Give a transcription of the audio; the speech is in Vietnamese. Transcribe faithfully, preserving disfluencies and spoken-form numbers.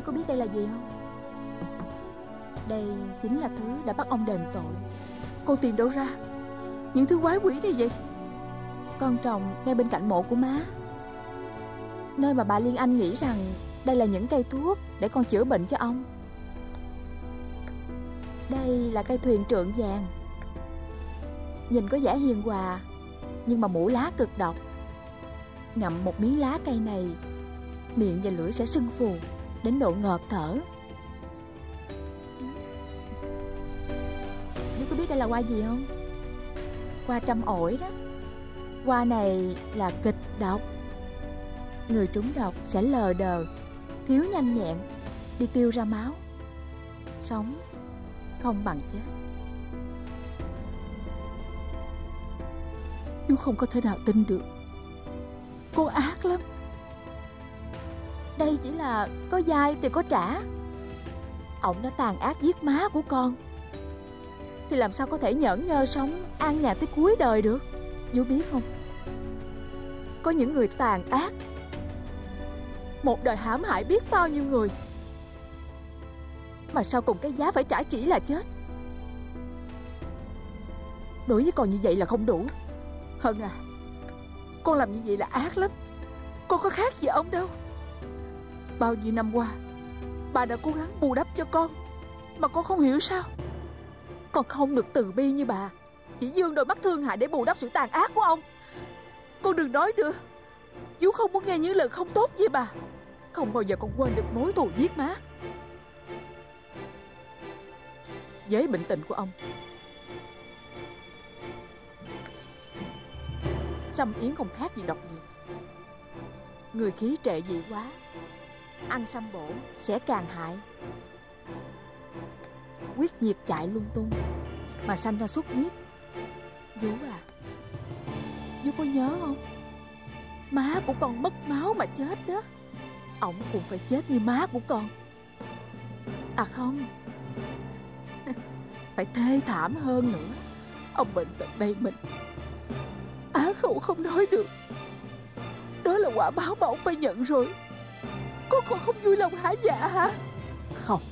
Chú có biết đây là gì không? Đây chính là thứ đã bắt ông đền tội. Con tìm đâu ra những thứ quái quỷ này vậy? Con trồng ngay bên cạnh mộ của má, nơi mà bà Liên Anh nghĩ rằng đây là những cây thuốc để con chữa bệnh cho ông. Đây là cây thuyền trượng vàng. Nhìn có vẻ hiền hòa, nhưng mà mủ lá cực độc. Ngậm một miếng lá cây này, miệng và lưỡi sẽ sưng phù đến độ ngợp thở. Chú có biết đây là hoa gì không? Hoa trăm ổi đó. Hoa này là kịch độc. Người trúng độc sẽ lờ đờ, thiếu nhanh nhẹn, đi tiêu ra máu, sống không bằng chết. Chú không có thể nào tin được. Con ác lắm. Đây chỉ là có dai thì có trả. Ông đã tàn ác giết má của con, thì làm sao có thể nhởn nhơ sống an nhàn tới cuối đời được. Chú biết không, có những người tàn ác, một đời hãm hại biết bao nhiêu người, mà sau cùng cái giá phải trả chỉ là chết. Đối với con như vậy là không đủ. Hân à, con làm như vậy là ác lắm. Con có khác gì ông đâu. Bao nhiêu năm qua bà đã cố gắng bù đắp cho con, mà con không hiểu sao. Con không được từ bi như bà, chỉ dương đôi mắt thương hại để bù đắp sự tàn ác của ông. Con đừng nói nữa. Chú không muốn nghe những lời không tốt với bà. Không bao giờ con quên được mối thù giết má. Với bệnh tình của ông, Sâm Yến không khác gì độc dược. Người khí trệ dị quá, ăn sâm bổ sẽ càng hại. Huyết nhiệt chạy lung tung mà sanh ra xuất huyết. Vú à, Vú có nhớ không? Má của con mất máu mà chết đó. Ổng cũng phải chết như má của con. À không, phải thê thảm hơn nữa. Ông bệnh tật đây mình, á khẩu không nói được. Đó là quả báo mà ông phải nhận rồi. Con còn không vui lòng hả dạ hả? Không,